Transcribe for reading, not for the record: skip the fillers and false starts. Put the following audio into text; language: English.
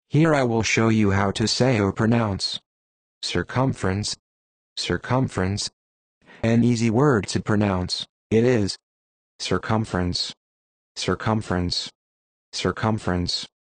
Here I will show you how to say or pronounce circumference, circumference. An easy word to pronounce, it is circumference, circumference, circumference.